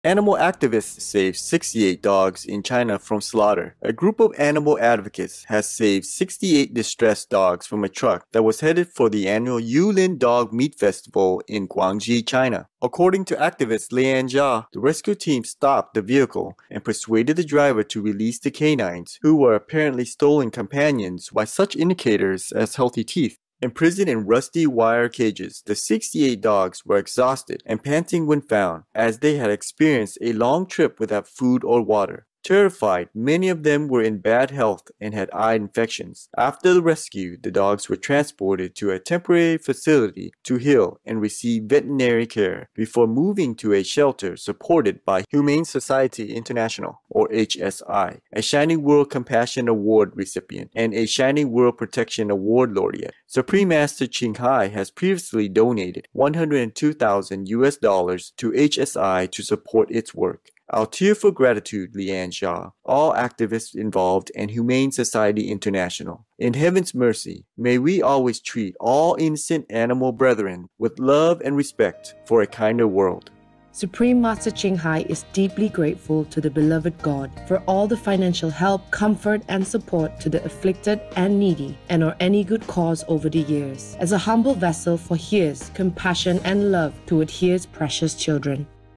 Animal activists saved 68 dogs in China from slaughter. A group of animal advocates has saved 68 distressed dogs from a truck that was headed for the annual Yulin Dog Meat Festival in Guangxi, China. According to activist Lian Jia, the rescue team stopped the vehicle and persuaded the driver to release the canines, who were apparently stolen companions by such indicators as healthy teeth. Imprisoned in rusty wire cages, the 68 dogs were exhausted and panting when found, as they had experienced a long trip without food or water. Terrified, many of them were in bad health and had eye infections. After the rescue, the dogs were transported to a temporary facility to heal and receive veterinary care before moving to a shelter supported by Humane Society International, or HSI, a Shining World Compassion Award recipient and a Shining World Protection Award laureate. Supreme Master Ching Hai has previously donated $102,000 to HSI to support its work. Our tear for gratitude, Lian Jia, all activists involved, and Humane Society International. In heaven's mercy, may we always treat all innocent animal brethren with love and respect for a kinder world. Supreme Master Ching Hai is deeply grateful to the beloved God for all the financial help, comfort, and support to the afflicted and needy, and or any good cause over the years, as a humble vessel for His compassion and love toward His precious children.